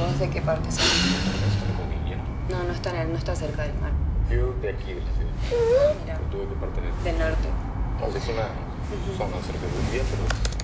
¿Vos de qué parte sos? ¿Es una comilla? No, no está cerca del mar. Yo de aquí, de la ciudad. Mira, ¿Tú de qué parte eres? del norte. Es una zona cerca de un día, pero